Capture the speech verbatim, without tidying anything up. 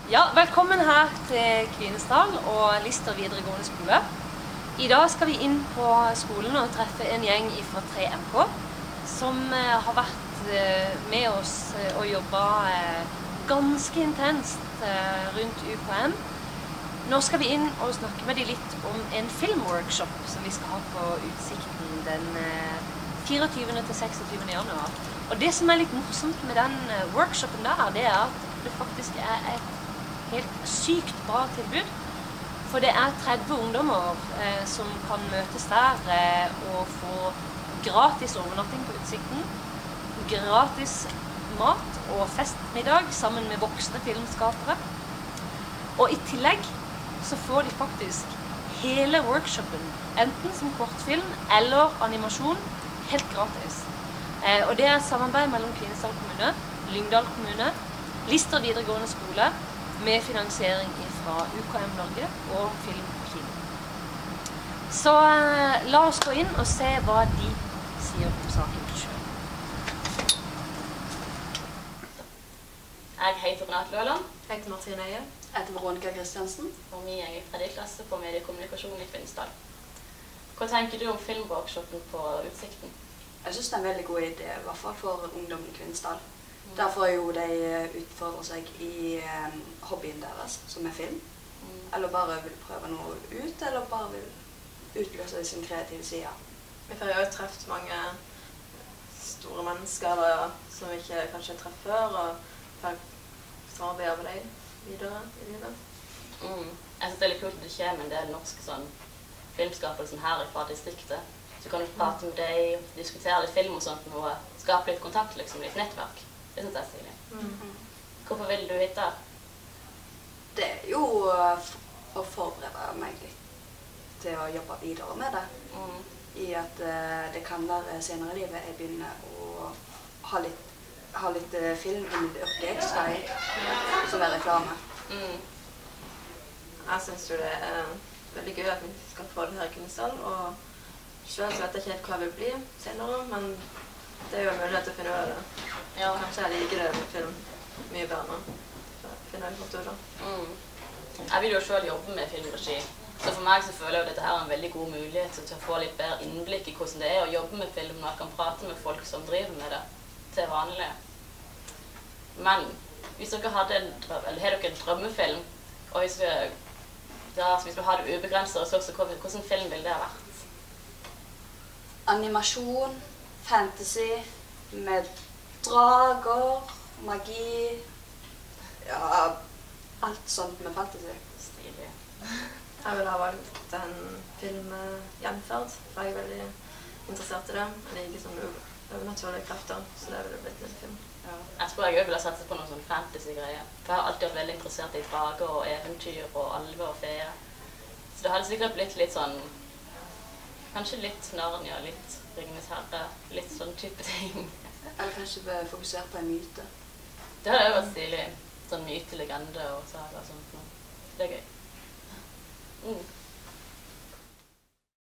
Ja, velkommen her til Kvinesdal og Lister videregående skole. I dag skal vi inn på skolen og treffe en gjeng fra tre M K som har vært med oss og jobbet ganske intenst rundt U K M. Nå skal vi inn og snakke med dem litt om en filmworkshop som vi skal ha på Utsikten den fireogtyvende til seksogtyvende januar. Og det som er litt morsomt med den workshopen der, det er at det faktisk er et helt sykt bra tilbud. For det er tretti ungdommer eh, som kan møtes der eh, og få gratis overnatting på Utsikten, gratis mat og festmiddag sammen med voksne filmskapere. Og i tillegg så får de faktisk hele workshopen, enten som kortfilm eller animasjon, helt gratis. Eh, og det er et samarbeid mellom Kvinesdal kommune, Lyngdal kommune, Lister videregående skole, med finansiering fra U K M Norge og Film og Kino. Så eh, la oss gå inn og se hva de sier om saken selv. Jeg heter Renate Løland. Jeg heter Martine Eie. Jeg heter Veronica Kristiansen. Og vi er i tredje klasse på mediekommunikasjon i Kvinesdal. Hva tenker du om filmworkshopen på Utsikten? Jeg synes det er en veldig god idé, i hvert fall for ungdom i Kvinesdal. Derfor jo de utfordrer seg i um, hobbyen deres, som er film. Mm. Eller bare vil prøve noe ut, eller bare vil utløse sin kreative side. Vi får jo også treffet mange store mennesker eller, som vi ikke kanskje har treffet før, og får samarbeide med dem videre i livet. Mm. Jeg synes det er litt kult at det kommer en del norske sånn, filmskapelsen her fra distriktet. Så kan du prate med dem, diskutere litt film og sånt, og skape litt kontakt, liksom, litt nettverk. Det synes jeg er stilig. Mm. Hvorfor vil du hit da? Det er jo å forberede meg litt til å jobbe videre med det. Mm. I at uh, det kan være senere i livet jeg begynner å ha litt, ha litt uh, film i det yrket jeg skal i, som er reklame. Mm. Jeg synes jo det er veldig gøy at vi skal få det her i Kvinesdal, og selv så vet jeg ikke helt hva jeg vil bli senere, men det er jo en mulighet til å finne ut av det. Ja, kanskje jeg liker det med film mye bedre nå. Finner jeg fort ut da. Mm. Jeg vil jo selv jobbe med filmregi. Så for meg så føler jeg at dette her er en veldig god mulighet til å få litt bedre innblikk i hvordan det er å jobbe med film, når jeg kan prate med folk som driver med det til vanlig. Men hvis dere hadde en drøm, eller har dere en drømmefilm, og hvis vi, da, hvis vi skulle ha det ubegrenset ressurser, hvordan film ville det ha vært? Animasjon, fantasy, med drager, magi, ja, alt sånt med fantasy. Stilig. Jeg vil ha valgt en film Gjenferd, for jeg er veldig interessert i det. Jeg liker sånne overnaturlige krefter, så det ville blitt en film. Ja. Jeg tror jeg også ville ha satset på noen sånn fantasy-greier. For jeg har alltid vært veldig interessert i drager og eventyr og alver og feer. Så det hadde sikkert blitt litt sånn, kanskje litt Narnia, litt Ringenes herre, litt sånn type ting. Eller kanskje fokusere på en myte. Det hadde jo vært stilig. Sånn myte, legende og saga og sånt. Det er gøy. Mm.